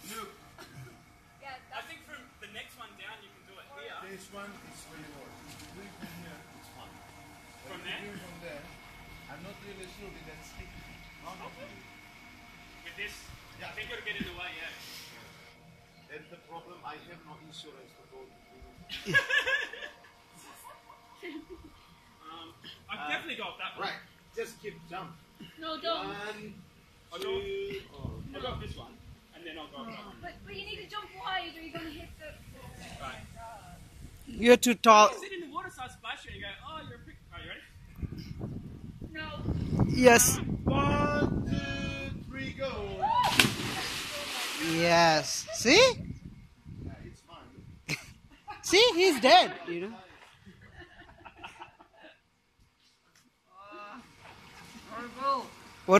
I think from the next one down you can do it here. This one is really hard. Do it from here, it's fine. From there? Do it from there. I'm not really sure if that's sticky. No, not really. With this? Yeah. I think it'll get in the way, yeah. That's the problem. I have no insurance to go to. I've definitely got that one. Right. Just keep jump. No, don't. 1, 2. I'll go with this one, and then I'll go with that one. But you need to jump wide or you're going to hit the... Right. You're too tall. You sit in the water, start splashing, and you go, oh, you're a prick. Are you ready? No. Yes. 1, 2, 3, go. Yes. See? Yeah, it's fine. See? He's dead. You know?